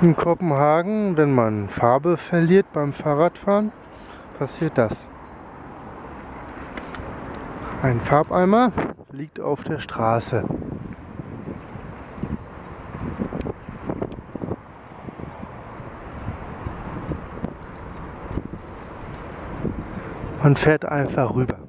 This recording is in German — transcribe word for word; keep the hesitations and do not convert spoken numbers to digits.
In Kopenhagen, wenn man Farbe verliert beim Fahrradfahren, passiert das. Ein Farbeimer liegt auf der Straße. Man fährt einfach rüber.